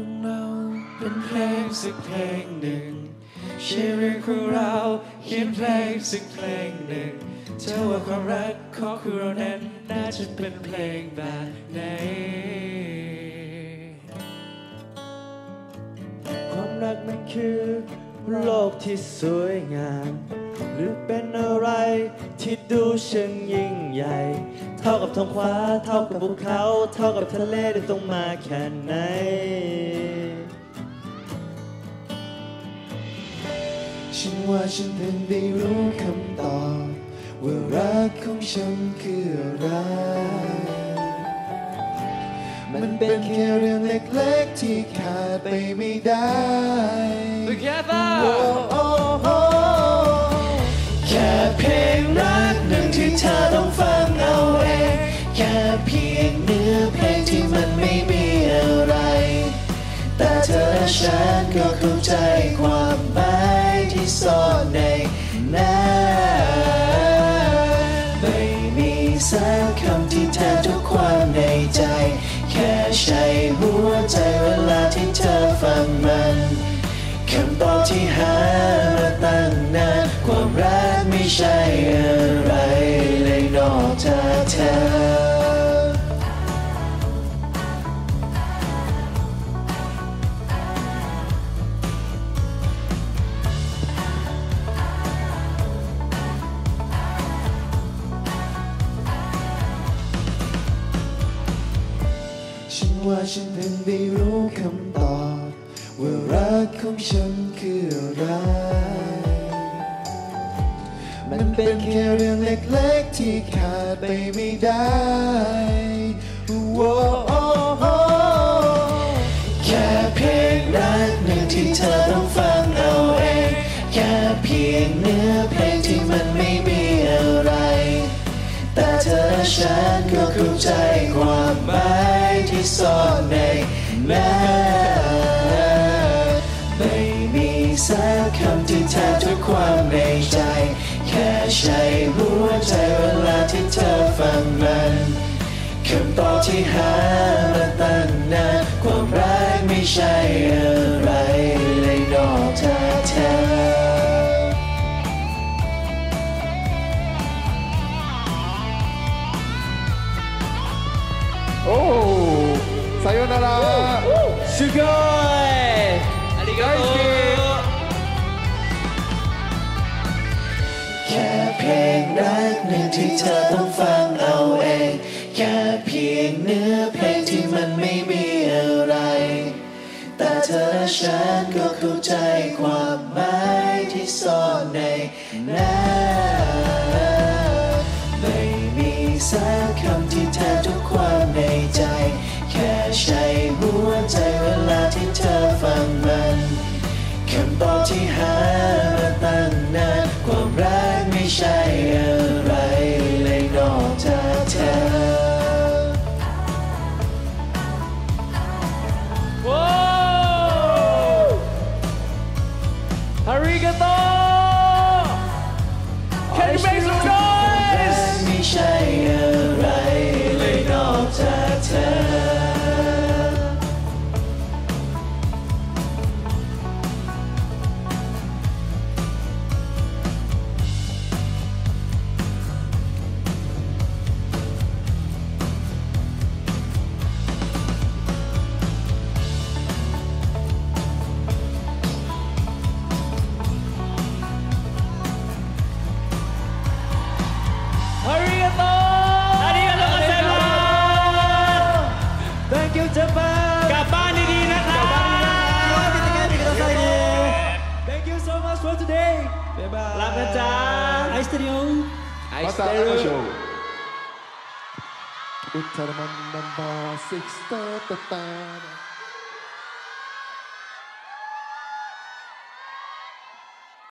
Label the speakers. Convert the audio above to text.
Speaker 1: ของเราเป็นเพลงสักเพลงหนึ่งชีวิตของเราเขียนเพลงสักเพลงหนึ่งเธอว่าความรักของเรานั้นน่าจะเป็นเพลงแบบไหนความรักมันคือโลกที่สวยงามหรือเป็นอะไรที่ดูช่างยิ่งใหญ่เท่ากับท้องฟ้าเท่ากับภูเขาเท่ากับทะเลได้ต้องมาแค่ไหนฉันว่าฉันเพิ่งได้รู้คำตอบว่ารักของฉันคืออะไรมันเป็นแค่เรื่องเล็กๆที่ขาดไปไม่ได้ Together แค่เพลงรักหนึ่งที่เธอต้องฟังเอาเองแค่เพียงเนื้อเพลงที่มันไม่มีอะไรแต่เธอและฉันก็เข้าใจความหมายที่ซ่อนในนั้นไม่มีสักคำที่แทนทุกความในใจแค่ใช้หัวใจเวลาที่เธอฟังมันคำตอบที่หามาตั้งนานความรักไม่ใช่อะไรเลยนอกจากเธอฉันว่าฉันเพิ่งได้รู้คำตอบว่ารักของฉันคืออะไรมันเป็นแค่เรื่องเล็กๆที่ขาดไปไม่ได้แค่เพียงรักหนึ่งที่เธอต้องฟังเอาเองแค่เพียงเนื้อเพลงที่มันไม่มีอะไรแต่เธอและฉันก็เข้าใจความหมายที่ซ่อนในนั้นไม่มีสักคำที่แทนทุกความในใจแค่ใช้หัวใจเวลาที่เธอฟังมันคำตอบที่หามาตั้งนานความรักไม่ใช่อะไรเลยนอกจากเธอ
Speaker 2: โอ้さよなら
Speaker 1: すごいありがとうแค่เพลงรักหนึ่งที่เธอต้องฟังเอาเองแค่เพียงเนื้อเพลงที่มันไม่มีอะไรแต่เธอและฉันก็เข้าใจความหมายที่ซ่อนในนั้นไม่มีสักคำที่แทนทุกความในใจแค่ใช้หัวใจเวลาที่เธอฟังมันคำตอบที่หามาตั้งนานความรักไม่ใช่อะไรเลยนอกจากเธอว้าวอาริกาโต Can you make some noise ไม่ใช่อะไรเลยนอกจากเธอกลับบ้านดีๆนะครับ Thank you so much for today บ๊ายบายรักนะจ๊ะไอสเตอริโอ
Speaker 2: また会いましょうウルトラマンナンバー6